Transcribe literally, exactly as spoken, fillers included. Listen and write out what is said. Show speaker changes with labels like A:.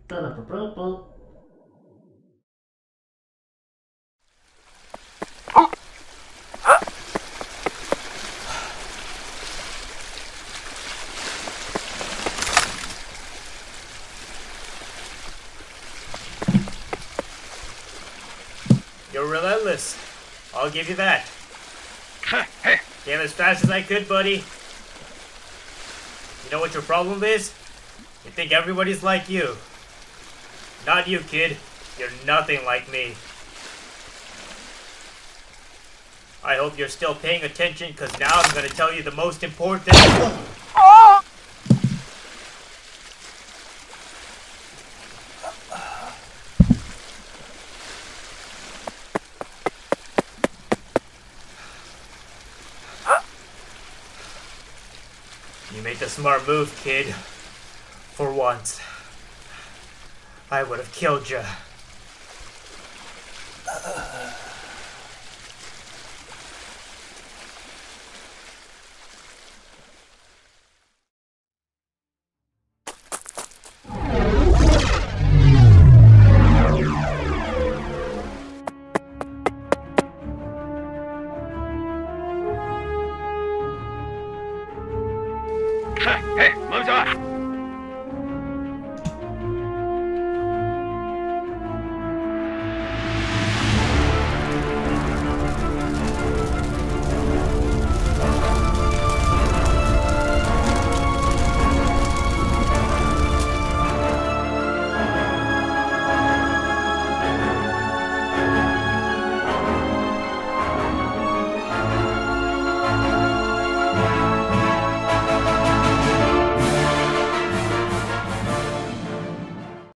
A: You're relentless. I'll give you that. Came as fast as I could, buddy. You know what your problem is? You think everybody's like you. Not you, kid. You're nothing like me. I hope you're still paying attention, because now I'm going to tell you the most important... Oh! You made the smart move, kid. For once. I would have killed you.